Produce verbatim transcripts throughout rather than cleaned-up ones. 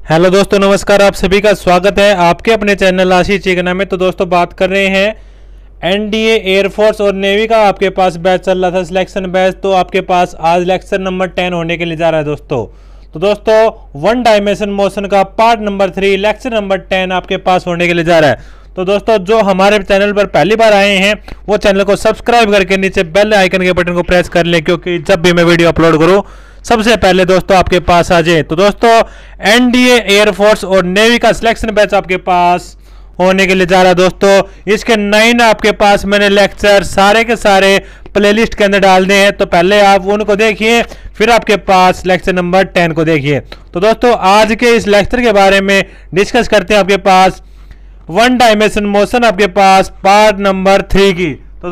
Hello दोस्तों, नमस्कार। आप सभी का स्वागत है आपके अपने चैनल आशीष चिकना में। तो दोस्तों बात कर रहे हैं एनडीए, एयरफोर्स और नेवी का आपके पास बैच चल रहा था, सिलेक्शन बैच। तो आपके पास आज लेक्चर नंबर टेन होने के लिए जा रहा है दोस्तों। तो दोस्तों वन डायमेंशन मोशन का part number three lecture number ten आपके पास होने के लिए जा रहा है। तो दोस्तों जो हमारे चैनल पर पहली बार आए हैं वो चैनल को सब्सक्राइब करके नीचे बेल आइकन के बटन को प्रेस कर लें, क्योंकि जब भी मैं वीडियो अपलोड करूँ सबसे पहले दोस्तों आपके पास आ जाए। तो दोस्तों एनडीए, एयरफोर्स और नेवी का सिलेक्शन बैच आपके पास होने के लिए जा रहा है दोस्तों। इसके नाइन आपके पास मैंने लेक्चर सारे के सारे प्लेलिस्ट के अंदर डाल दिए हैं, तो पहले आप उनको देखिए, फिर आपके पास लेक्चर नंबर टेन को देखिए। तो दोस्तों आज के इस लेक्चर के बारे में डिस्कस करते हैं आपके पास वन डायमेंशन मोशन आपके पास पार्ट नंबर थ्री की। तो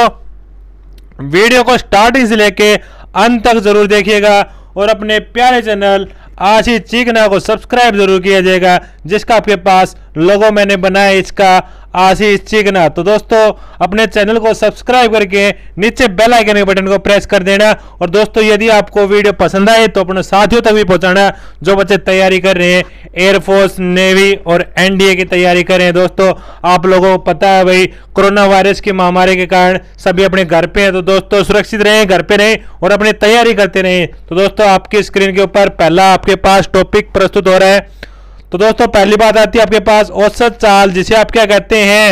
दोस्तों वीडियो को स्टार्टिंग से लेके अंत तक जरूर देखिएगा और अपने प्यारे चैनल आशीष चिकना को सब्सक्राइब जरूर किया जाएगा, जिसका आपके पास लोगो मैंने बनाया इसका आशीष चिकना। तो दोस्तों अपने चैनल को सब्सक्राइब करके नीचे बेल आइकन के बटन को प्रेस कर देना। और दोस्तों यदि आपको वीडियो पसंद आए तो अपने साथियों तक भी पहुंचाना, जो बच्चे तैयारी कर रहे हैं एयरफोर्स, नेवी और एनडीए की तैयारी कर रहे हैं। दोस्तों आप लोगों को पता है भाई, कोरोना वायरस की महामारी के कारण सभी अपने घर पे हैं। तो दोस्तों सुरक्षित रहें, घर पे रहें और अपनी तैयारी करते रहें। तो दोस्तों आपकी स्क्रीन के ऊपर पहला आपके पास टॉपिक प्रस्तुत हो रहा है। तो दोस्तों पहली बात आती है आपके पास औसत चाल, जिसे आप क्या कहते हैं,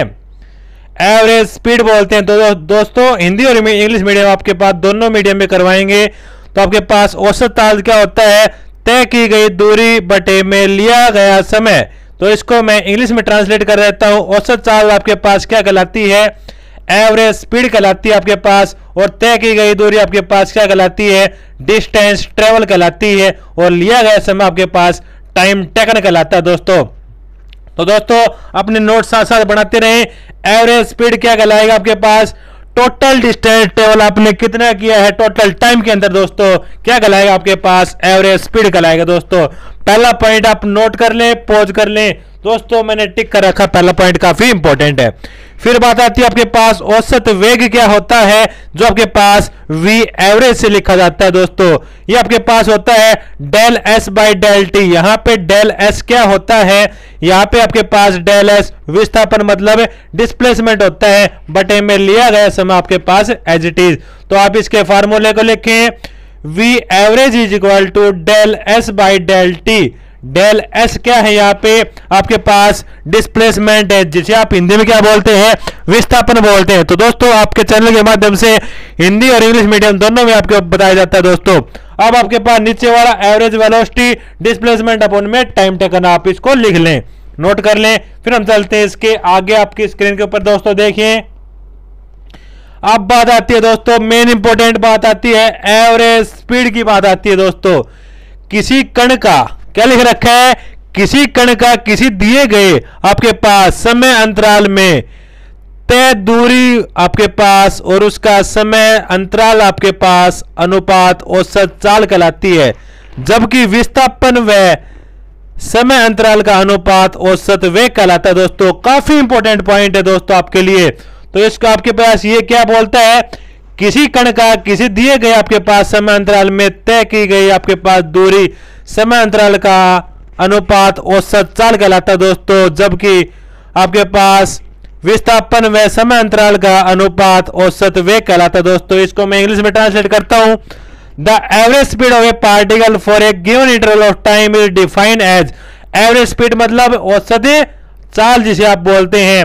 एवरेज स्पीड बोलते हैं। तो दोस्तों हिंदी और इंग्लिश मीडियम आपके पास दोनों मीडियम में करवाएंगे। तो आपके पास औसत चाल क्या होता है, तय की गई दूरी बटे में लिया गया समय। तो इसको मैं इंग्लिश में ट्रांसलेट कर देता हूं। औसत चाल आपके पास क्या कहलाती है, एवरेज स्पीड कहलाती है आपके पास। और तय की गई दूरी आपके पास क्या कहलाती है, डिस्टेंस ट्रेवल कहलाती है। और लिया गया समय आपके पास टाइम टेकन कहलाता है दोस्तों। तो दोस्तों अपने नोट साथ साथ बनाते रहें। एवरेज स्पीड क्या कहलाएगा आपके पास, टोटल डिस्टेंस ट्रेवल आपने कितना किया है टोटल टाइम के अंदर, दोस्तों क्या कहलाएगा आपके पास, एवरेज स्पीड कहलाएगा दोस्तों। पहला पॉइंट आप नोट कर लें, पॉज कर लें दोस्तों, मैंने टिक कर रखा, पहला पॉइंट काफी इंपॉर्टेंट है। फिर बात आती है आपके पास औसत वेग क्या होता है, जो आपके पास वी एवरेज से लिखा जाता है दोस्तों। ये आपके पास होता है del S by del T. यहाँ पे डेल एस क्या होता है, यहाँ पे आपके पास डेल एस विस्थापन मतलब डिस्प्लेसमेंट होता है, बटे में लिया गया समय आपके पास एज इट इज। तो आप इसके फार्मूले को लिखें, V average is equal to del S by del T. Del S क्या है, यहाँ पे आपके पास डिस्प्लेसमेंट है, जिसे आप हिंदी में क्या बोलते हैं, विस्थापन बोलते हैं। तो दोस्तों आपके चैनल के माध्यम से हिंदी और इंग्लिश मीडियम दोनों में आपको बताया जाता है दोस्तों। अब आपके पास नीचे वाला एवरेज वेलोसिटी डिस्प्लेसमेंट अपन में टाइम टेकन, आप इसको लिख लें, नोट कर लें। फिर हम चलते हैं इसके आगे, आपकी स्क्रीन के ऊपर दोस्तों देखिए। अब बात आती है दोस्तों, मेन इंपॉर्टेंट बात आती है एवरेज स्पीड की बात आती है दोस्तों। किसी कण का क्या लिख रखा है, किसी कण का किसी दिए गए आपके पास समय अंतराल में तय दूरी आपके पास और उसका समय अंतराल आपके पास अनुपात औसत चाल कहलाती है, जबकि विस्थापन व समय अंतराल का अनुपात औसत वेग कहलाता है दोस्तों। काफी इंपॉर्टेंट पॉइंट है दोस्तों आपके लिए। तो इसको आपके पास ये क्या बोलता है, किसी कण का किसी दिए गए आपके पास समय अंतराल में तय की गई आपके पास दूरी समय अंतराल का अनुपात औसत चाल कहलाता है दोस्तों, जबकि आपके पास विस्थापन व समय अंतराल का अनुपात औसत वेग कहलाता है दोस्तों। इसको मैं इंग्लिश में ट्रांसलेट करता हूं, the average speed of a particle for a given interval of time is defined as, average speed मतलब औसत चाल जिसे आप बोलते हैं,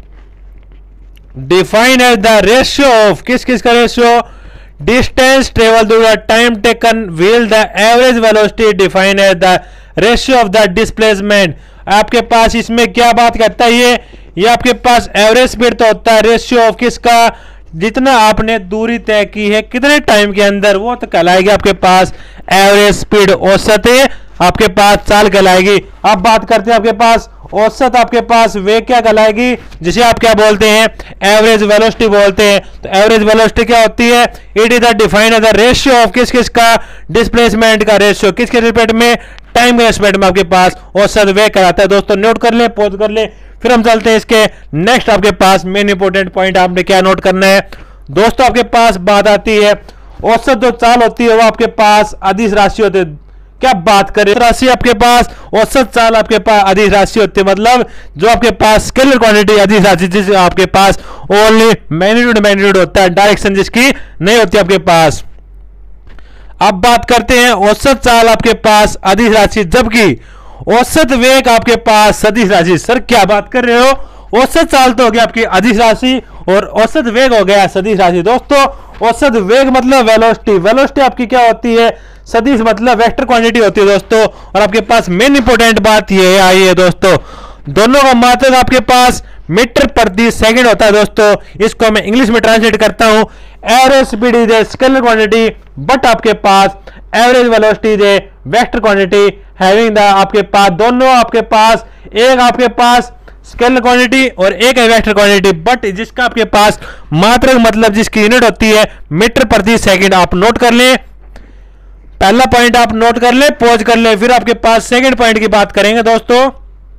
defined as the ratio of, किस किस का रेशियो, distance travel through the time taken while the average velocity defined as the ratio of the displacement. आपके पास इसमें क्या बात करता है, ये ये आपके पास एवरेज स्पीड तो होता है रेशियो ऑफ किसका, जितना आपने दूरी तय की है कितने टाइम के अंदर, वो तो कहलाएगी आपके पास एवरेज स्पीड, औसत आपके पास चाल कहलाएगी। अब बात करते हैं आपके पास औसत आपके पास वेग क्या कहलाएगी, जिसे आप क्या बोलते हैं, एवरेज वेलोसिटी बोलते हैं। तो एवरेज वेलोसिटी क्या होती है, it is the defined as the ratio of किस किस का, डिस्प्लेसमेंट का रेशियो, किस किस रिस्पेक्ट में, टाइम के रिस्पेक्ट में आपके पास औसत वेग कहलाता है दोस्तों। नोट कर ले, पॉज कर ले। फिर हम चलते हैं इसके नेक्स्ट आपके पास मेन इंपॉर्टेंट पॉइंट आपने क्या नोट करना है दोस्तों। आपके पास बात आती है औसत जो चाल होती है वो आपके पास अदिश राशि होती है, क्या बात करें, राशि आपके पास औसत चाल आपके पास अधिक राशि होती है, मतलब जो आपके पास स्केलर क्वांटिटी अधिक राशि जिस आपके पास ओनली मैग्नीट्यूड मैग्नीट्यूड होता है, डायरेक्शन जिसकी नहीं होती आपके पास। अब बात करते हैं औसत चाल आपके पास अधिक राशि जबकि औसत वेग आपके पास सदिश राशि। सर क्या बात कर रहे हो, औसत चाल तो हो गया आपकी अधिक राशि और औसत वेग हो गया सदिश राशि। दोस्तों औसत वेग मतलब वेलोसिटी, वेलोसिटी आपकी क्या होती है, सदिश मतलब वेक्टर क्वांटिटी होती है दोस्तों। और आपके पास मेन इंपोर्टेंट बात ये आई है दोस्तों, दोनों का मात्रक आपके पास मीटर प्रति सेकंड होता है दोस्तों। इसको मैं इंग्लिश में ट्रांसलेट करता हूं, average speed is a scalar quantity but आपके पास average velocity is a vector quantity having the, आपके पास दोनों आपके पास एक आपके पास स्केलर क्वांटिटी और एक है वेक्टर क्वांटिटी, बट जिसका आपके पास मात्रक मतलब जिसकी यूनिट होती है मीटर प्रति सेकंड। आप नोट कर लें, पहला पॉइंट आप नोट कर ले, पॉज कर ले, फिर आपके पास सेकंड पॉइंट की बात करेंगे दोस्तों।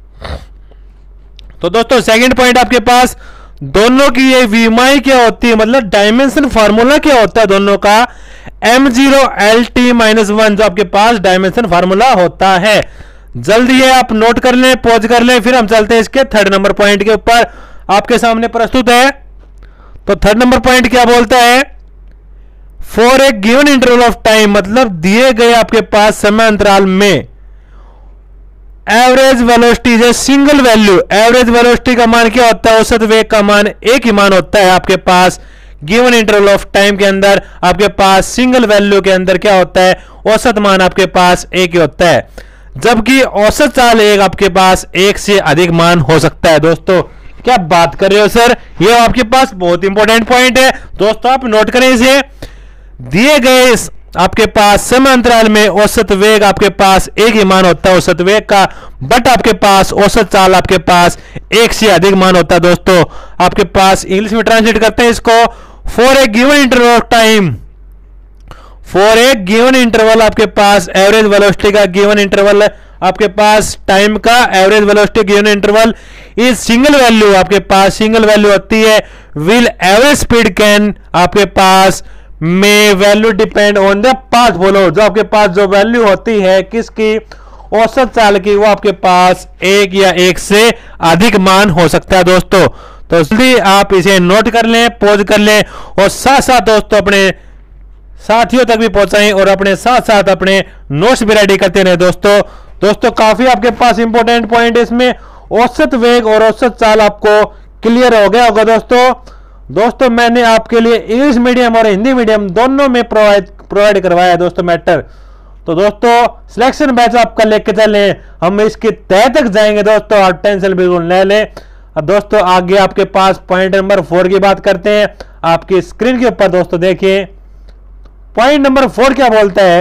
तो दोस्तों सेकंड पॉइंट आपके पास दोनों की ये विमाई क्या होती है, मतलब डायमेंशन फार्मूला क्या होता है दोनों का, M zero L T minus one जो आपके पास डायमेंशन फार्मूला होता है। जल्दी है आप नोट कर लें, पॉज कर लें, फिर हम चलते हैं इसके थर्ड नंबर पॉइंट के ऊपर, आपके सामने प्रस्तुत है। तो थर्ड नंबर पॉइंट क्या बोलता है, for a given interval of time, मतलब दिए गए आपके पास समय अंतराल में average velocity is single value. Average velocity का मान क्या होता है, औसत वेग का मान एक ही मान होता है आपके पास गिवन इंटरवल ऑफ टाइम के अंदर। आपके पास सिंगल वैल्यू के अंदर क्या होता है, औसत मान आपके पास एक ही होता है, जबकि औसत चाल एक आपके पास एक से अधिक मान हो सकता है। दोस्तों क्या बात कर रहे हो सर, ये आपके पास बहुत इंपॉर्टेंट पॉइंट है दोस्तों, आप नोट करें इसे। दिए गए आपके पास समय अंतराल में औसत वेग आपके पास एक ही मान होता है औसत वेग का, बट आपके पास औसत चाल आपके पास एक से अधिक मान होता है। दोस्तों आपके पास इंग्लिश में ट्रांसलेट करते हैं इसको, for a given interval of time, for a given interval आपके पास एवरेज वेलोसिटी का गिवन इंटरवल आपके पास टाइम का average velocity given interval is single value, आपके पास सिंगल वैल्यू होती है, विल एवरेज स्पीड कैन आपके पास में value depend on the path follow, जो आपके पास जो वैल्यू होती है किसकी, औसत चाल की, वो आपके पास एक या एक से अधिक मान हो सकता है दोस्तों। तो जल्दी आप इसे नोट कर लें, पॉज कर लें और साथ साथ दोस्तों अपने साथियों तक भी पहुंचाएं और अपने साथ साथ अपने नोट्स भी रेडी करते रहे दोस्तों। दोस्तों काफी आपके पास इंपॉर्टेंट पॉइंट है इसमें, औसत वेग और औसत चाल आपको क्लियर हो गया होगा दोस्तों। दोस्तों मैंने आपके लिए इंग्लिश मीडियम और हिंदी मीडियम दोनों में प्रोवाइड प्रोवाइड करवाया है दोस्तों मैटर। तो दोस्तों सिलेक्शन बैच आपका लेके चले, हम इसके तय तक जाएंगे दोस्तों, आप टेंशन बिल्कुल ले लें। अब दोस्तों आगे आपके पास पॉइंट नंबर फोर की बात करते हैं, आपकी स्क्रीन के ऊपर दोस्तों देखिए पॉइंट नंबर फोर क्या बोलता है,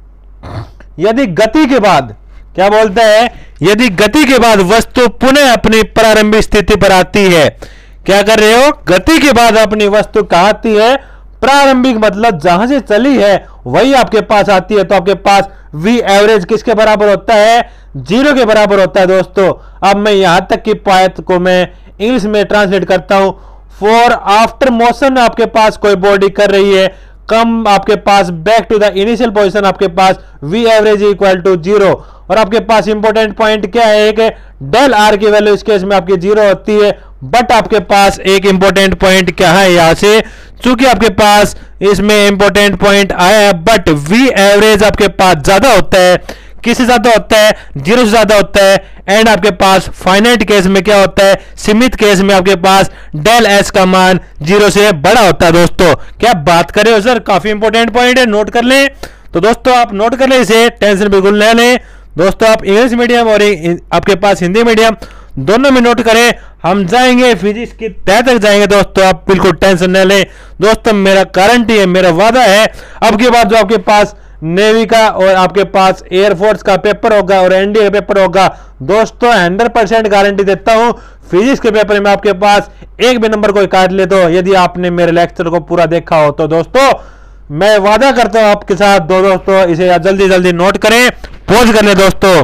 यदि गति के बाद क्या बोलता है, यदि गति के बाद वस्तु पुनः अपनी प्रारंभिक स्थिति पर आती है, क्या कर रहे हो, गति के बाद अपनी वस्तु कहां आती है, प्रारंभिक मतलब जहां से चली है वही आपके पास आती है, तो आपके पास v एवरेज किसके बराबर होता है, जीरो के बराबर होता है दोस्तों। अब मैं यहां तक की बात को मैं इंग्लिश में ट्रांसलेट करता हूं, फॉर आफ्टर मोशन आपके पास कोई बॉडी कर रही है कम आपके पास back to the initial position, आपके पास v average equal to zero. और आपके पास इंपॉर्टेंट पॉइंट क्या है कि डेल आर की वैल्यू इस केस में आपकी जीरो होती है, बट आपके पास एक इंपॉर्टेंट पॉइंट क्या है यहां से, चूंकि आपके पास इसमें इंपॉर्टेंट पॉइंट आया है, बट v एवरेज आपके पास ज्यादा होता है, किससे ज्यादा होता है, जीरो से ज्यादा होता है। एंड आपके पास फाइनाइट केस में क्या होता है, सीमित केस में आपके पास डेल एस का मान जीरो से बड़ा होता है दोस्तों। क्या बात कर रहे हो सर, काफी इंपॉर्टेंट पॉइंट है, नोट कर लें। तो दोस्तों आप नोट कर लें इसे, टेंशन बिल्कुल ले लें दोस्तों। आप इंग्लिश मीडियम और आपके पास हिंदी मीडियम दोनों में नोट करें, हम जाएंगे फिजिक्स की तय तक जाएंगे दोस्तों, आप बिल्कुल टेंशन न लें दोस्तों, मेरा गारंटी है, मेरा वादा है। अब की बात जो आपके पास नेवी का और आपके पास एयरफोर्स का पेपर होगा और एनडीए का पेपर होगा दोस्तों, हंड्रेड परसेंट गारंटी देता हूं, फिजिक्स के पेपर में आपके पास एक भी नंबर कोई काट ले तो, यदि आपने मेरे लेक्चर को पूरा देखा हो तो दोस्तों मैं वादा करता हूं आपके साथ। दो दोस्तों इसे जल्दी जल्दी नोट करें, पॉज कर ले दोस्तों।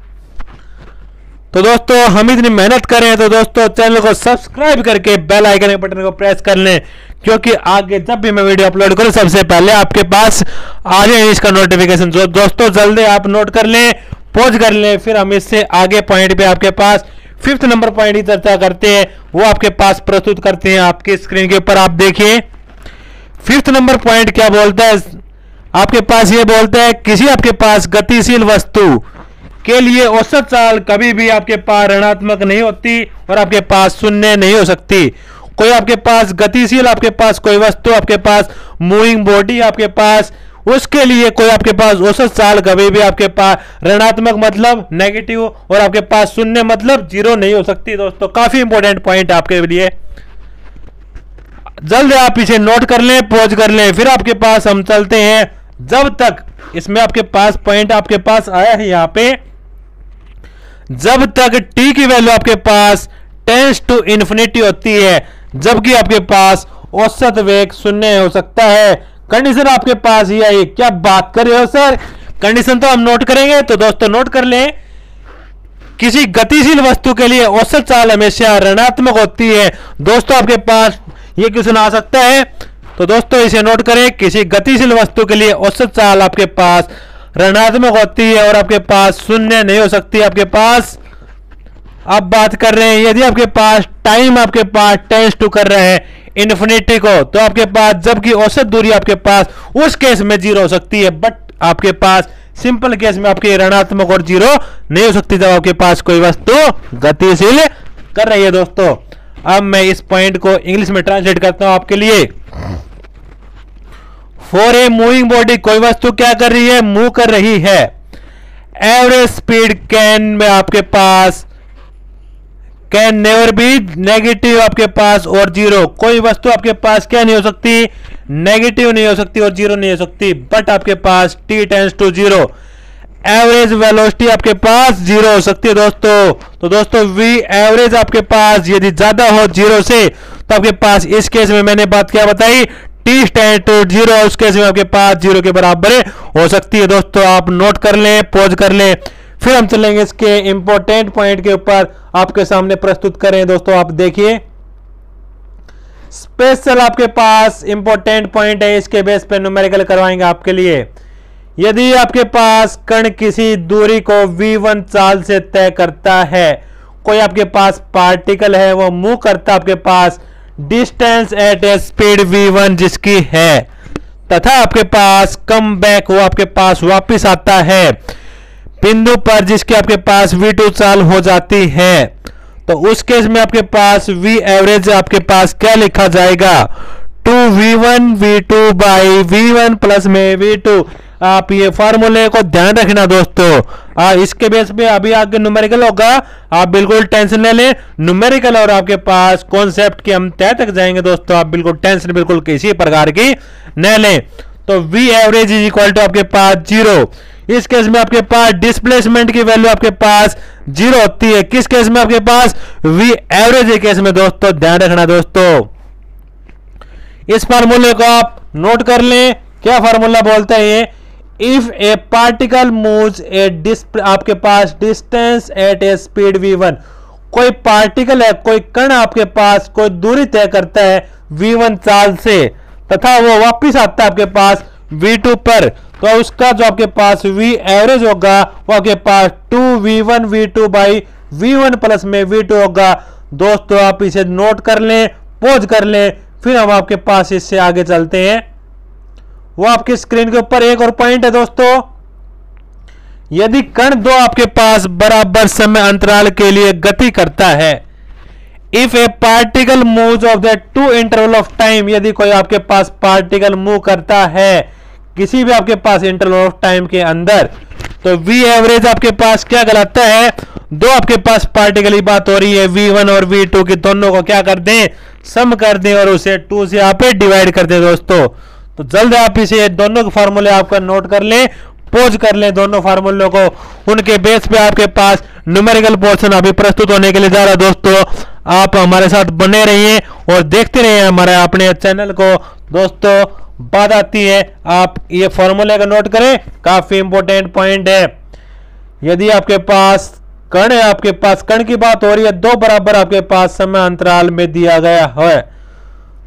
तो दोस्तों हम इतनी मेहनत करें तो दोस्तों चैनल को सब्सक्राइब करके बेल आइकन के बटन को प्रेस कर लें, क्योंकि आगे जब भी मैं वीडियो अपलोड करूं सबसे पहले आपके पास आ जाए इसका नोटिफिकेशन। जो दोस्तों जल्दी आप नोट कर लें, पॉज कर लें, फिर हम इससे आगे पॉइंट पे आपके पास फिफ्थ नंबर पॉइंट की चर्चा करते हैं, वो आपके पास प्रस्तुत करते हैं। आपके स्क्रीन के ऊपर आप देखिए फिफ्थ नंबर पॉइंट क्या बोलता है। आपके पास ये बोलता है किसी आपके पास गतिशील वस्तु के लिए औसत चाल कभी भी आपके पास ऋणात्मक नहीं होती और आपके पास शून्य नहीं हो सकती। कोई आपके पास गतिशील आपके पास कोई वस्तु आपके पास मूविंग बॉडी आपके पास, उसके लिए कोई आपके पास औसत चाल कभी भी आपके पास ऋणात्मक मतलब नेगेटिव और आपके पास शून्य मतलब जीरो नहीं हो सकती। दोस्तों काफी इंपॉर्टेंट पॉइंट आपके लिए, जल्द आप इसे नोट कर लें, पॉज कर लें, फिर आपके पास हम चलते हैं। जब तक इसमें आपके पास पॉइंट आपके पास आया है यहां पे, जब तक टी की वैल्यू आपके पास टेंस टू इन्फिनिटी होती है, जबकि आपके पास औसत वेग शून्य हो सकता है। कंडीशन आपके पास ये है। क्या बात कर रहे हो सर, कंडीशन तो हम नोट करेंगे। तो दोस्तों नोट कर लें, किसी गतिशील वस्तु के लिए औसत चाल हमेशा ऋणात्मक होती है। दोस्तों आपके पास ये क्वेश्चन आ सकता है, तो दोस्तों इसे नोट करें। किसी गतिशील वस्तु के लिए औसत चाल आपके पास ऋणात्मक होती है और आपके पास शून्य नहीं हो सकती। आपके पास अब बात कर रहे हैं यदि आपके पास टाइम आपके पास टेंस टू कर रहे हैं इन्फिनिटी को, तो आपके पास जबकि औसत दूरी आपके पास उस केस में जीरो हो सकती है, बट आपके पास सिंपल केस में आपके ऋणात्मक और जीरो नहीं हो सकती जब आपके पास कोई वस्तु गतिशील कर रही है। दोस्तों अब मैं इस पॉइंट को इंग्लिश में ट्रांसलेट करता हूं आपके लिए। फॉर ए मूविंग बॉडी, कोई वस्तु क्या कर रही है, मूव कर रही है। एवरेज स्पीड कैन में आपके पास कैन नेवर बी नेगेटिव आपके पास और जीरो। कोई वस्तु आपके पास क्या नहीं हो सकती, नेगेटिव नहीं हो सकती और जीरो नहीं हो सकती, बट आपके पास T tends to zero. Average velocity आपके पास जीरो हो सकती है। दोस्तों तो दोस्तों वी एवरेज आपके पास यदि ज्यादा हो जीरो से, तो आपके पास इस केस में मैंने बात क्या बताई, टी स्टैंड टू जीरो, उस केस में आपके पास जीरो के बराबर हो सकती है। दोस्तों आप नोट कर लें, पॉज कर लें, फिर हम चलेंगे इसके इंपॉर्टेंट पॉइंट के ऊपर आपके सामने प्रस्तुत करें। दोस्तों आप देखिए स्पेशल आपके पास इंपॉर्टेंट पॉइंट है, इसके बेस पे न्यूमेरिकल करवाएंगे आपके लिए। यदि आपके पास कण किसी दूरी को वी वन चाल से तय करता है, कोई आपके पास पार्टिकल है वो मूव करता आपके पास distance at a speed V one जिसकी है, तथा आपके पास कम बैक वो आपके पास वापिस आता है बिंदु पर जिसके आपके पास वी टू चाल हो जाती है, तो उस केस में आपके पास वी एवरेज आपके पास क्या लिखा जाएगा, two V one V two by V one plus में वी टू। आप ये फॉर्मूले को ध्यान रखना दोस्तों, आ, इसके बेस पे अभी आगे न्यूमेरिकल होगा, आप बिल्कुल टेंशन ले लें। न्यूमेरिकल और आपके पास कॉन्सेप्ट के हम तय तक जाएंगे दोस्तों, आप बिल्कुल टेंशन बिल्कुल किसी प्रकार की न लें। तो V average is equal to आपके पास जीरो। इस केस में आपके पास डिस्प्लेसमेंट की वैल्यू आपके पास जीरो होती है। किस केस में आपके पास, वी एवरेज केस में। दोस्तों ध्यान रखना दोस्तों, इस फार्मूले को आप नोट कर लें। क्या फार्मूला बोलता है ये, if a particle moves a display आपके पास distance at a speed V one, कोई पार्टिकल है कोई कण आपके पास कोई दूरी तय करता है वी वन चाल से, तथा वो वापिस आता है आपके पास वी टू पर, तो उसका जो आपके पास वी एवरेज होगा वो आपके पास two V one V two by V one plus में वी टू होगा। दोस्तों आप इसे नोट कर लें, पॉज कर लें, फिर हम आपके पास इससे आगे चलते हैं। वो आपकी स्क्रीन के ऊपर एक और पॉइंट है दोस्तों, यदि कण दो आपके पास बराबर समय अंतराल के लिए गति करता है, if a particle moves of the two interval of time, यदि कोई आपके पास पार्टिकल मूव करता है किसी भी आपके पास इंटरवल ऑफ टाइम के अंदर, तो वी एवरेज आपके पास क्या कहलाता है, दो आपके पास पार्टिकल की बात हो रही है, वी वन और वी टू की दोनों को क्या कर दें, सम कर दें और उसे टू से यहाँ पे डिवाइड कर दें। दोस्तों तो जल्द आप इसे दोनों के फार्मूले आपका नोट कर लें, पोज कर लें दोनों फार्मूलों को, उनके बेस पे आपके पास न्यूमेरिकल पोर्शन अभी प्रस्तुत होने के लिए जा रहा है। दोस्तों आप हमारे साथ बने रहिए और देखते रहिए हमारे अपने चैनल को। दोस्तों बात आती है, आप ये फॉर्मूले का नोट करें, काफी इंपॉर्टेंट पॉइंट है। यदि आपके पास कण है, आपके पास कण की बात हो रही है, दो बराबर आपके पास समय अंतराल में दिया गया है,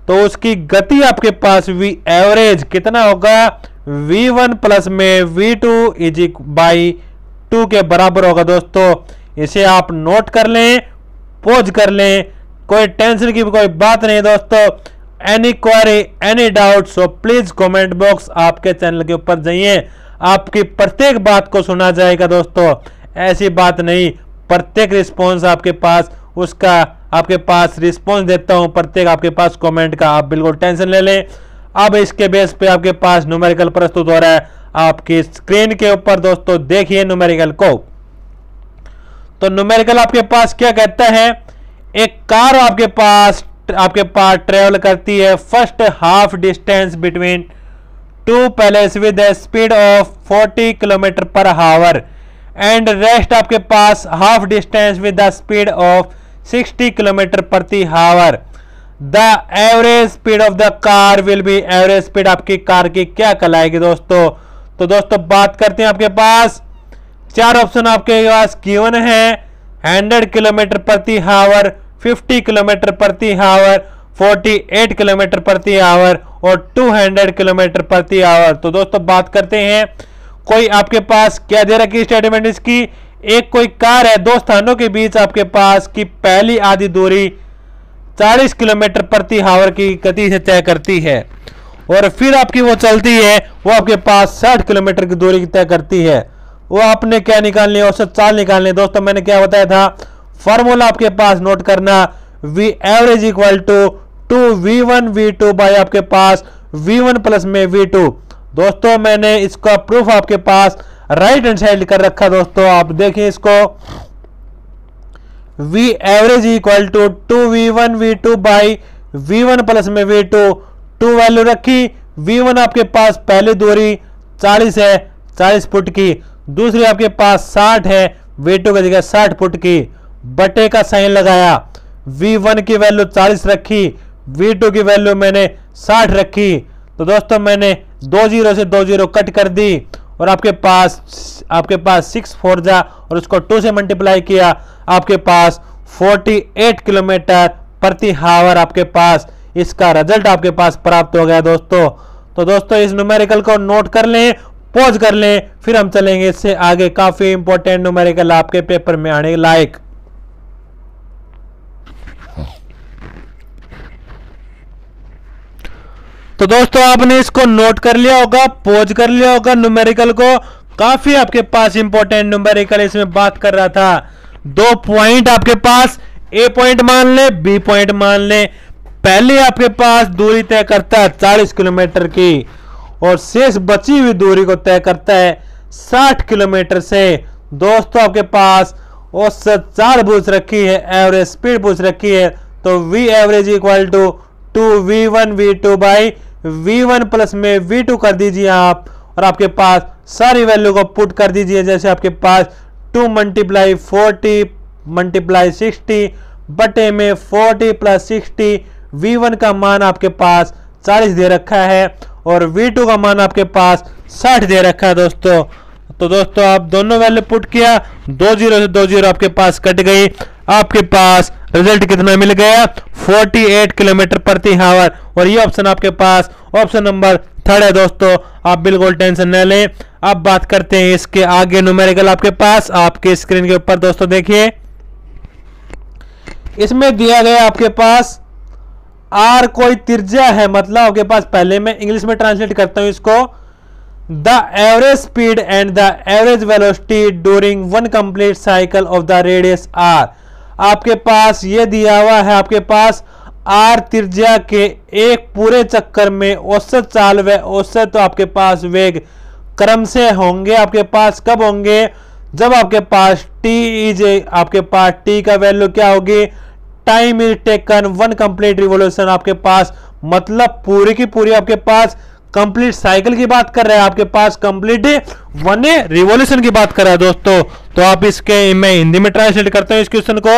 तो उसकी गति आपके पास वी एवरेज कितना होगा, वी वन प्लस में V two is by two के बराबर होगा। दोस्तों इसे आप नोट कर लें, पॉज कर लें, कोई टेंशन की कोई बात नहीं दोस्तों। Any query, any doubt, so please comment box आपके चैनल के ऊपर जाइए, आपकी प्रत्येक बात को सुना जाएगा दोस्तों। ऐसी बात नहीं, प्रत्येक रिस्पॉन्स आपके पास उसका आपके पास रिस्पॉन्स देता हूं, प्रत्येक आपके पास कमेंट का, आप बिल्कुल टेंशन ले लें। अब इसके बेस पे आपके पास न्यूमेरिकल प्रस्तुत हो रहा है आपकी स्क्रीन के ऊपर। दोस्तों देखिए न्यूमेरिकल को। तो न्यूमेरिकल आपके पास क्या कहता है, एक कार आपके पास आपके पास ट्रेवल करती है first half distance between two places with the speed of forty kilometre per hour and rest आपके पास half distance with the speed of sixty kilometre प्रति hour. The average speed of the car will be, average speed आपकी car की क्या कहलाएगी दोस्तों। तो दोस्तों बात करते हैं, आपके पास चार ऑप्शन आपके पास गिवन है, हंड्रेड किलोमीटर प्रति आवर, फिफ्टी किलोमीटर प्रति आवर, फोर्टी एट किलोमीटर प्रति आवर और टू हंड्रेड किलोमीटर प्रति आवर। तो दोस्तों बात करते हैं, कोई आपके पास क्या दे रखी स्टेटमेंट इसकी, एक कोई कार है, दो स्थानों के बीच आपके पास की पहली आधी दूरी चालीस किलोमीटर प्रति आवर की गति से तय करती है और फिर आपकी वो चलती है, वो आपके पास साठ किलोमीटर की दूरी तय करती है। वो आपने क्या निकालनी है, औसत चाल निकालनी है। दोस्तों मैंने क्या बताया था, फॉर्मूला आपके पास नोट करना, V average equal to two V one V two by आपके पास वी वन प्लस में वी टू। दोस्तों मैंने इसका प्रूफ आपके पास राइट हैंड साइड कर रखा। दोस्तों आप देखिए इसको, V average equal to two V one V two by V one plus में वी टू, टू वैल्यू रखी, वी वन आपके पास पहली दूरी चालीस है, चालीस फुट की, दूसरी आपके पास साठ है, वी टू की जगह साठ फुट की, बटे का साइन लगाया, वी वन की वैल्यू चालीस रखी, वी टू की वैल्यू मैंने साठ रखी। तो दोस्तों मैंने दो जीरो से दो जीरो कट कर दी और आपके पास आपके पास सिक्स फोर जा और उसको टू से मल्टीप्लाई किया, आपके पास अड़तालीस किलोमीटर प्रति आवर आपके पास इसका रिजल्ट आपके पास प्राप्त हो गया दोस्तों। तो दोस्तों इस न्यूमेरिकल को नोट कर लें, पॉज कर लें, फिर हम चलेंगे इससे आगे। काफी इंपॉर्टेंट न्यूमेरिकल आपके पेपर में आने लायक। तो दोस्तों आपने इसको नोट कर लिया होगा, पॉज कर लिया होगा न्यूमेरिकल को। काफी आपके पास इंपॉर्टेंट न्यूमेरिकल इसमें बात कर रहा था। दो पॉइंट आपके पास, ए पॉइंट मान ले, बी पॉइंट मान ले। पहले आपके पास दूरी तय करता है चालीस किलोमीटर की और शेष बची हुई दूरी को तय करता है साठ किलोमीटर से। दोस्तों आपके पास औसत चाल पूछ रखी है, एवरेज स्पीड पूछ रखी है, तो V average equal to two V one V two by V one plus में वी टू कर दीजिए आप और आपके पास सारी वैल्यू को पुट कर दीजिए। जैसे आपके पास two multiply forty multiply sixty बटे में forty plus sixty, V one का मान आपके पास चालीस दे रखा है और वी टू का मान आपके पास साठ दे रखा है दोस्तों। तो दोस्तों आप दोनों वैल्यू पुट किया, दो जीरो से दो जीरो आपके पास कट गई, आपके पास रिजल्ट कितना मिल गया, अड़तालीस किलोमीटर प्रति आवर। और ये ऑप्शन आपके पास ऑप्शन नंबर थर्ड है दोस्तों, आप बिल्कुल टेंशन न लें। अब बात करते हैं इसके आगे न्यूमेरिकल आपके पास आपके स्क्रीन के ऊपर। दोस्तों देखिए इसमें दिया गया आपके पास आर कोई त्रिज्या है, मतलब आपके पास, पहले मैं इंग्लिश में ट्रांसलेट करता हूं इसको, the average speed and the average velocity during one complete cycle of the radius R. आपके पास ये दिया हुआ है, आपके पास आर त्रिज्या के एक पूरे चक्कर में औसत चाल व औसत तो आपके पास वेग क्रम से होंगे। आपके पास कब होंगे, जब आपके पास टी इज आपके पास टी का वैल्यू क्या होगी, time is taken one complete revolution. आपके पास मतलब पूरी की पूरी आपके पास कंप्लीट साइकिल की बात कर रहे हैं, आपके पास कंप्लीट वन रिवॉल्यूशन की बात कर रहा है दोस्तों। तो आप इसके मैं हिंदी में ट्रांसलेट करता हूं इस क्वेश्चन को।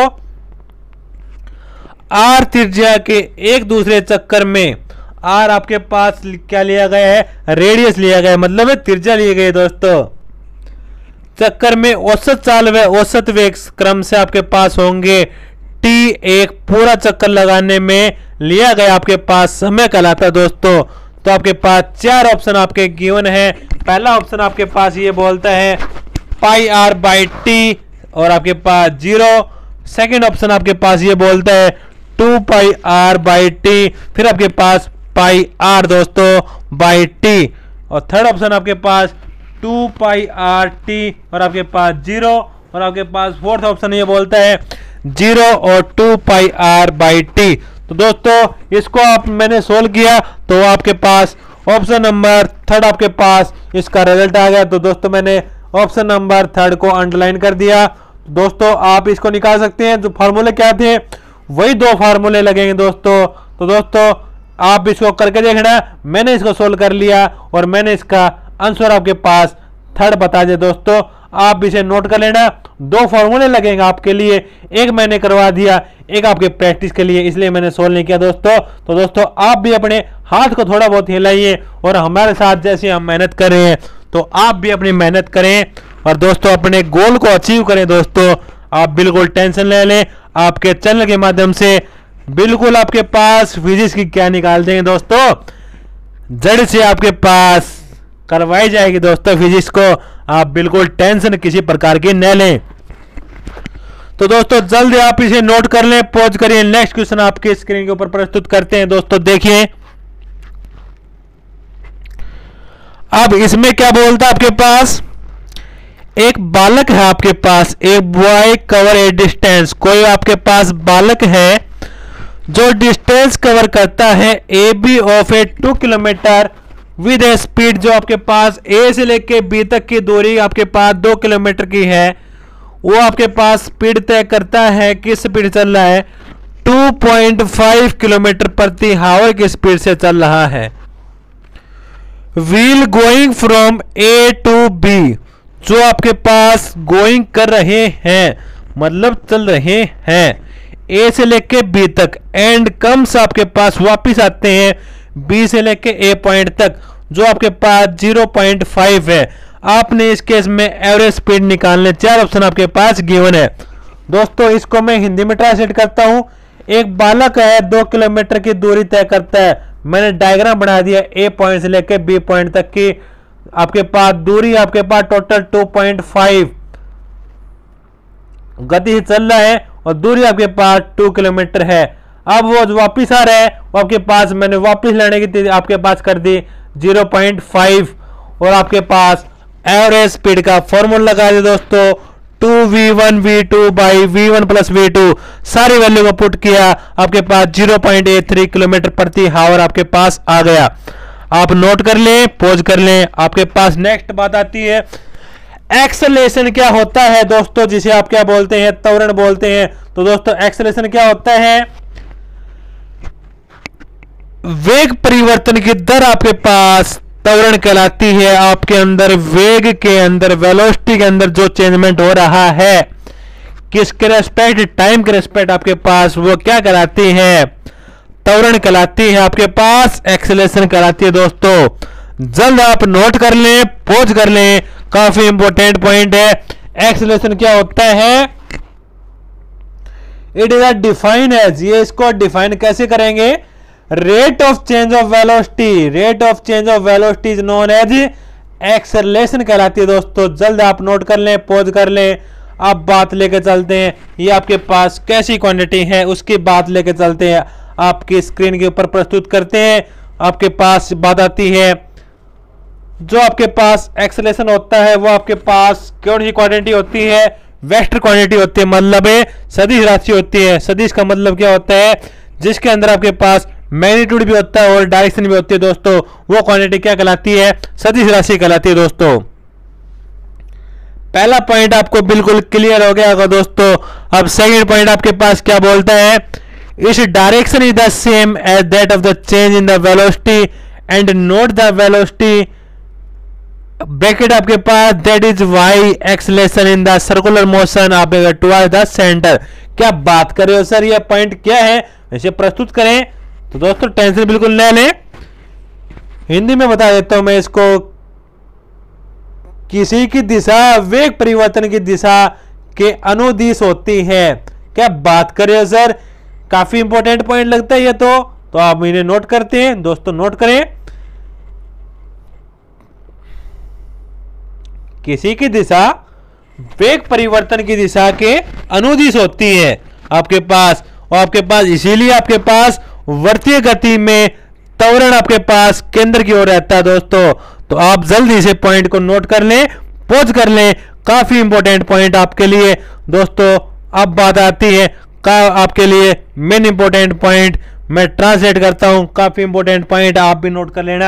आर त्रिज्या के एक दूसरे चक्कर में, आर आपके पास क्या लिया गया है, रेडियस लिया गया है, मतलब है त्रिज्या ली गई दोस्तों। चक्कर में औसत चाल व औसत वेग क्रम से आपके पास होंगे टी एक पूरा चक्कर लगाने में लिया गया आपके पास समय कहलाता है दोस्तों। तो आपके पास चार ऑप्शन आपके गिवन है। पहला ऑप्शन आपके पास ये बोलता है पाई आर बाई टी और आपके पास जीरो। सेकेंड ऑप्शन आपके पास ये बोलता है two pi R by T, फिर आपके पास पाई आर दोस्तों बाई टी, और थर्ड ऑप्शन आपके पास टू पाई आर टी और आपके पास जीरो, और आपके पास फोर्थ ऑप्शन ये बोलता है जीरो और two pi R by T. तो दोस्तों इसको आप मैंने सोल्व किया तो आपके पास ऑप्शन नंबर थर्ड आपके पास इसका रिजल्ट आ गया। तो दोस्तों मैंने ऑप्शन नंबर थर्ड को अंडरलाइन कर दिया। दोस्तों आप इसको निकाल सकते हैं। जो फार्मूले क्या थे वही दो फार्मूले लगेंगे दोस्तों। तो दोस्तों आप इसको करके देखना। मैंने इसको सोल्व कर लिया और मैंने इसका आंसर आपके पास थर्ड बता दिया दोस्तों। आप इसे नोट कर लेना। दो फॉर्मूले लगेंगे आपके लिए, एक मैंने करवा दिया, एक आपके प्रैक्टिस के लिए, इसलिए मैंने सोल्व नहीं किया दोस्तों। तो दोस्तों आप भी अपने हाथ को थोड़ा बहुत हिलाइए और हमारे साथ जैसे हम मेहनत कर रहे हैं तो आप भी अपनी मेहनत करें और दोस्तों अपने गोल को अचीव करें दोस्तों। आप बिल्कुल टेंशन ले लें, आपके चैनल के माध्यम से बिल्कुल आपके पास फिजिक्स की क्या निकाल देंगे दोस्तों, जड़ से आपके पास करवाई जाएगी दोस्तों फिजिक्स को। आप बिल्कुल टेंशन किसी प्रकार की न लें। तो दोस्तों जल्दी आप इसे नोट कर लें, पॉज करिए। नेक्स्ट क्वेश्चन आपके स्क्रीन के ऊपर प्रस्तुत करते हैं दोस्तों, देखिए। अब इसमें क्या बोलता है आपके पास, एक बालक है आपके पास, एक बॉय कवर ए डिस्टेंस। कोई आपके पास बालक है जो डिस्टेंस कवर करता है A B of a two kilometre with a speed, जो आपके पास ए से लेके बी तक की दूरी आपके पास दो किलोमीटर की है। वो आपके पास स्पीड तय करता है, किस स्पीड चल रहा है, टू पॉइंट फाइव किलोमीटर प्रति हावर की स्पीड से चल रहा है। Wheel going from A to B, जो आपके पास गोइंग कर रहे हैं मतलब चल रहे हैं ए से लेके बी तक, एंड कम्स आपके पास वापिस आते हैं बी से लेके ए पॉइंट तक, जो आपके पास ज़ीरो पॉइंट फाइव है। आपने इस केस में एवरेज स्पीड निकालने, चार ऑप्शन आपके पास गिवन है दोस्तों। इसको मैं हिंदी में ट्रांसलेट करता हूं। एक बालक है, दो किलोमीटर की दूरी तय करता है। मैंने डायग्राम बना दिया ए पॉइंट से लेके बी पॉइंट तक की आपके पास दूरी, आपके पास टोटल टू पॉइंट फाइव गति से चल रहा है और दूरी आपके पास टू किलोमीटर है। अब वो जो वापिस आ रहा है वो आपके पास मैंने वापिस लाने की आपके पास कर दी ज़ीरो पॉइंट फाइव, और आपके पास एवरेज स्पीड का फॉर्मूला लगा दिया दोस्तों, two V one V two by V one plus V two. सारी वैल्यू को पुट किया, आपके पास zero point eight three kilometre प्रति हावर आपके पास आ गया। आप नोट कर लें, पॉज कर लें। आपके पास नेक्स्ट बात आती है एक्सेलरेशन क्या होता है दोस्तों, जिसे आप क्या बोलते हैं, त्वरण बोलते हैं। तो दोस्तों एक्सेलरेशन क्या होता है, वेग परिवर्तन की दर आपके पास त्वरण कहलाती है। आपके अंदर वेग के अंदर, वेलोसिटी के अंदर जो चेंजमेंट हो रहा है किसके रेस्पेक्ट, टाइम के रेस्पेक्ट आपके पास, वो क्या कहलाती है, त्वरण कहलाती है। आपके पास एक्सेलरेशन कहलाती है दोस्तों। जल्द आप नोट कर लें, पॉज कर लें, काफी इंपॉर्टेंट पॉइंट है। एक्सेलरेशन क्या होता है, it is a define as, ये इसको डिफाइन कैसे करेंगे, rate of change of velocity, rate of change of velocity is known as acceleration कहलाती है दोस्तों। जल्द आप नोट कर लें, पॉज कर लें। अब बात लेके चलते हैं, ये आपके पास कैसी क्वांटिटी है उसकी बात लेके चलते हैं, आपकी स्क्रीन के ऊपर प्रस्तुत करते हैं। आपके पास बात आती है, जो आपके पास एक्सेलरेशन होता है वो आपके पास कौन सी क्वांटिटी होती है, वेक्टर क्वांटिटी होती है, मतलब है सदिश राशि होती है। सदिश का मतलब क्या होता है, जिसके अंदर आपके पास मैग्नीट्यूड भी होता है और डायरेक्शन भी होती है दोस्तों। वो क्वांटिटी क्या कहलाती है, सदिश राशि कहलाती है दोस्तों। पहला पॉइंट आपको बिल्कुल क्लियर हो गया होगा दोस्तों। अब सेकंड पॉइंट आपके पास क्या बोलता है, इस direction is the same as that of the change in the velocity and not the velocity bracket आपके पास, that is why acceleration in the circular motion आप टुवर्ड द सेंटर। क्या बात कर रहे हो सर, ये पॉइंट क्या है, इसे प्रस्तुत करें। तो दोस्तों टेंशन बिल्कुल न लें, हिंदी में बता देता हूं मैं इसको। किसी की दिशा वेग परिवर्तन की दिशा के अनुदिश होती है, क्या बात कर रहे हो सर, काफी इंपॉर्टेंट पॉइंट लगता है ये तो तो आप इन्हें नोट करते हैं दोस्तों, नोट करें। किसी की दिशा वेग परिवर्तन की दिशा के अनुदिश होती है आपके पास, और आपके पास इसीलिए आपके पास वर्तीय गति में त्वरण आपके पास केंद्र की ओर रहता है दोस्तों। तो आप जल्दी से पॉइंट को नोट कर लें, पॉज कर लें, काफी इंपॉर्टेंट पॉइंट आपके लिए दोस्तों। अब बात आती है का आपके लिए मेन इंपॉर्टेंट पॉइंट, मैं ट्रांसलेट करता हूं, काफी इंपॉर्टेंट पॉइंट आप भी नोट कर लेना।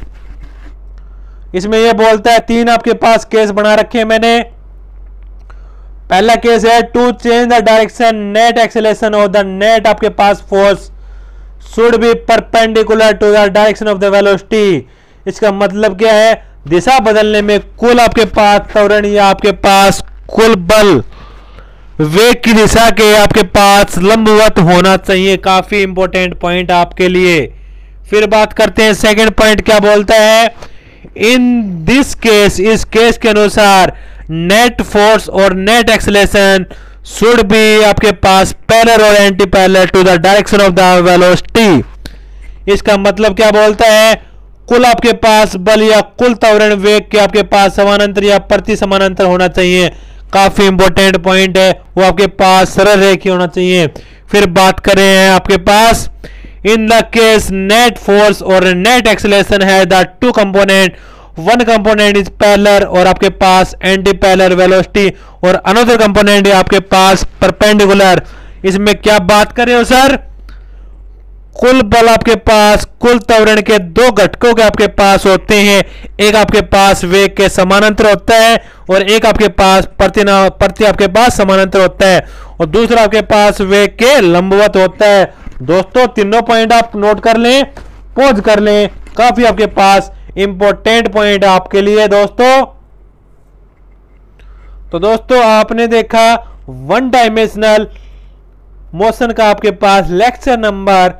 इसमें यह बोलता है, तीन आपके पास केस बना रखे हैं मैंने। पहला केस है to change the direction net acceleration of the net आपके पास force should be perpendicular to the direction of the velocity. इसका मतलब क्या है, दिशा बदलने में कुल आपके पास त्वरण या आपके पास कुल बल वेग की दिशा के आपके पास लंबवत होना चाहिए। काफी इंपॉर्टेंट पॉइंट आपके लिए। फिर बात करते हैं सेकंड पॉइंट, क्या बोलता है, इन दिस केस, इस केस के अनुसार नेट फोर्स और नेट एक्सेलरेशन शुड बी आपके पास पैरेलल और anti parallel to the direction of the velocity. इसका मतलब क्या बोलता है, कुल आपके पास बल या कुल त्वरण वेग के आपके पास समानांतर या प्रति समानांतर होना चाहिए। काफी इंपॉर्टेंट पॉइंट है, वो आपके पास सरल रेखीय होना चाहिए। फिर बात करें हैं आपके पास, in the case net force और नेट एक्सेलरेशन है the two component, one component is parallel और आपके पास एंटी पैरेलल वेलोसिटी, और अनदर कंपोनेंट है आपके पास परपेंडिकुलर। इसमें क्या बात कर रहे हो सर, कुल बल आपके पास कुल त्वरण के दो घटकों के आपके पास होते हैं, एक आपके पास वेग के समानांतर होता है और एक आपके पास प्रति प्रति आपके पास समानांतर होता है, और दूसरा आपके पास वेग के लंबवत होता है। दोस्तों तीनों पॉइंट आप नोट कर लें, पॉज कर लें, काफी आपके पास इंपॉर्टेंट पॉइंट आपके लिए दोस्तों। तो दोस्तों आपने देखा वन डायमेंशनल मोशन का आपके पास lecture number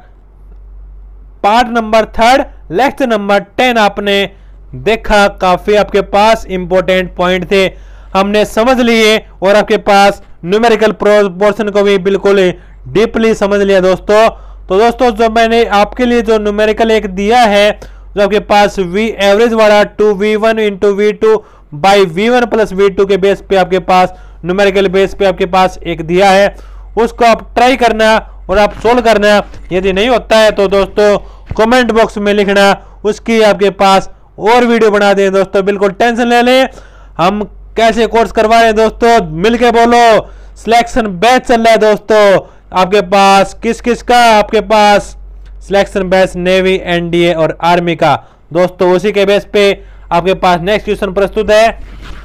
part number third lecture number ten आपने देखा। काफी आपके पास इंपॉर्टेंट पॉइंट थे, हमने समझ लिए, और आपके पास न्यूमेरिकल पोर्शन को भी बिल्कुल डीपली समझ लिया दोस्तों। तो दोस्तों जो मैंने आपके लिए जो न्यूमेरिकल एक दिया है, जो आपके पास वी एवरेज वाला two V one into V two by V one plus V two के बेस पे आपके पास न्यूमेरिकल बेस पे आपके पास एक दिया है, उसको आप ट्राई करना और आप सोल्व करना। यदि नहीं होता है तो दोस्तों कमेंट बॉक्स में लिखना, उसकी आपके पास और वीडियो बना दें दोस्तों। बिल्कुल टेंशन ले लें, हम कैसे कोर्स करवा रहे हैं दोस्तों, मिलके बोलो। सिलेक्शन बैच चल रहा है दोस्तों आपके पास, किस किस का, आपके पास सिलेक्शन बैच नेवी, एनडीए और आर्मी का दोस्तों। उसी के बेस पे आपके पास नेक्स्ट क्वेश्चन प्रस्तुत है,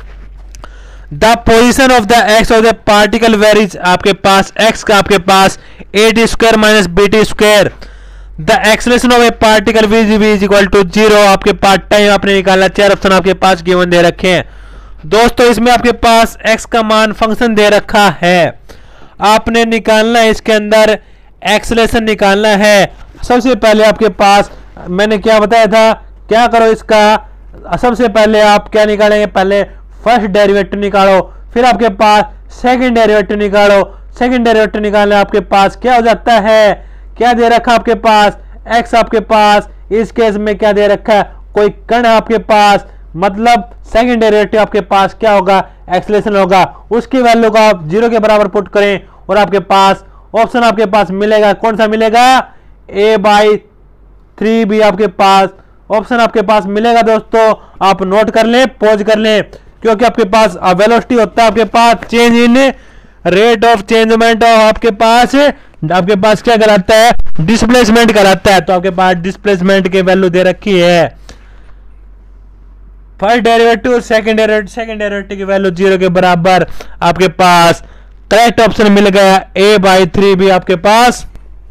the position of the x of the particle varies. आपके पास एक्स का आपके पास A T square minus B T square, the acceleration of a particle V G V is equal to zero. आपके पास time आपने निकाला, चार ऑप्शन आपके पास गिवन दे रखे हैं दोस्तों। इसमें आपके पास एक्स का मान फंक्शन दे रखा है, आपने निकालना है, इसके अंदर एक्सेलरेशन निकालना है। सबसे पहले आपके पास मैंने क्या बताया था, क्या करो इसका, सबसे पहले आप क्या निकालेंगे, पहले फर्स्ट डेरिवेटिव निकालो, फिर आपके पास सेकंड डेरिवेटिव निकालो। सेकंड डेरिवेटिव निकालने आपके पास क्या हो जाता है, क्या दे रखा आपके पास, एक्स आपके पास, इस केस में क्या दे रखा है, कोई कण आपके पास, मतलब सेकंड डेरिवेटिव आपके पास क्या होगा, एक्सेलरेशन होगा। उसकी वैल्यू को आप जीरो के बराबर पुट करें और आपके पास ऑप्शन आपके पास मिलेगा, कौन सा मिलेगा, ए बाई थ्री बी आपके पास ऑप्शन आपके पास मिलेगा दोस्तों। आप नोट कर लें, पॉज कर लें, क्योंकि आपके पास वेलोसिटी होता है आपके पास change in rate of changement of आपके पास आपके पास क्या कराता है, डिस्प्लेसमेंट कराता है। तो आपके पास डिस्प्लेसमेंट की वैल्यू दे रखी है, first derivative second derivative second derivative की वैल्यू जीरो के बराबर। आपके पास करेक्ट ऑप्शन मिल गया ए बाई थ्री भी आपके पास।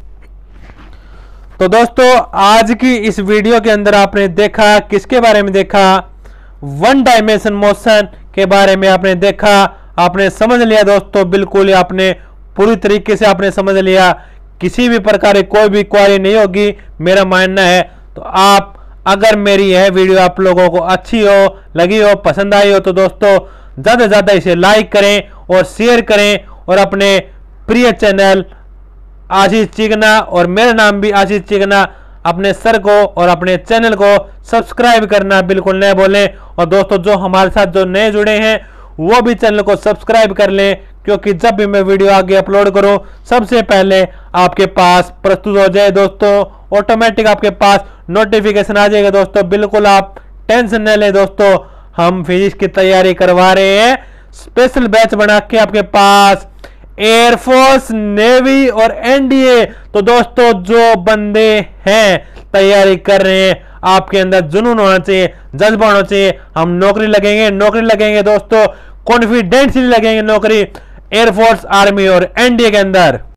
तो दोस्तों आज की इस वीडियो के अंदर आपने देखा, किसके बारे में देखा, वन डायमेंशन मोशन के बारे में आपने देखा, आपने समझ लिया दोस्तों, बिल्कुल आपने पूरी तरीके से आपने समझ लिया। किसी भी प्रकार की कोई भी क्वेरी नहीं होगी मेरा मानना है। तो आप अगर मेरी यह वीडियो आप लोगों को अच्छी हो, लगी हो, पसंद आई हो, तो दोस्तों ज़्यादा से ज़्यादा इसे लाइक करें और शेयर करें और अपने प्रिय चैनल आशीष चिकना और मेरा नाम भी आशीष चिकना, अपने सर को और अपने चैनल को सब्सक्राइब करना बिल्कुल न भूलें। और दोस्तों जो हमारे साथ जो नए जुड़े हैं वो भी चैनल को सब्सक्राइब कर लें, क्योंकि जब भी मैं वीडियो आगे अपलोड करूं सबसे पहले आपके पास प्रस्तुत हो जाए दोस्तों, ऑटोमेटिक आपके पास नोटिफिकेशन आ जाएगा दोस्तों। बिल्कुल आप टेंशन न लें दोस्तों, हम फिजिक्स की तैयारी करवा रहे हैं, स्पेशल बैच बना के आपके पास एयरफोर्स, नेवी और एनडीए। तो दोस्तों जो बंदे हैं तैयारी कर रहे हैं, आपके अंदर जुनून होना चाहिए, जज्बा होना चाहिए। हम नौकरी लगेंगे नौकरी लगेंगे दोस्तों, कॉन्फिडेंसली लगेंगे नौकरी एयरफोर्स, आर्मी और एनडीए के अंदर।